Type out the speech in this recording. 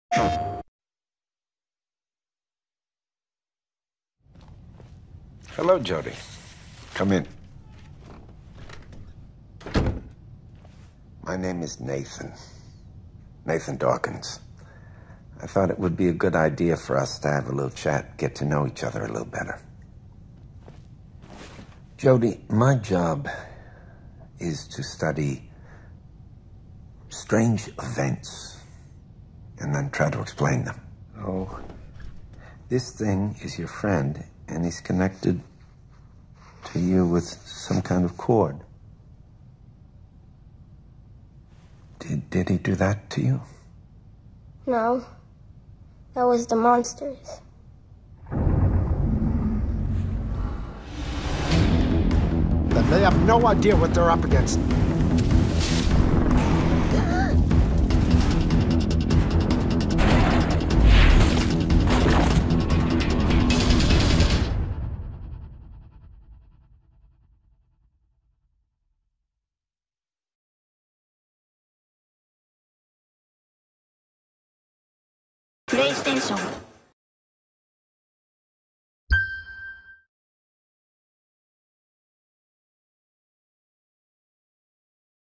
Hello, Jody. Come in. My name is Nathan. Nathan Dawkins. I thought it would be a good idea for us to have a little chat, get to know each other a little better. Jody, my job is to study strange events and then try to explain them. Oh, this thing is your friend, and he's connected to you with some kind of cord. Did he do that to you? No. That was the monsters. Then they have no idea what they're up against. PlayStation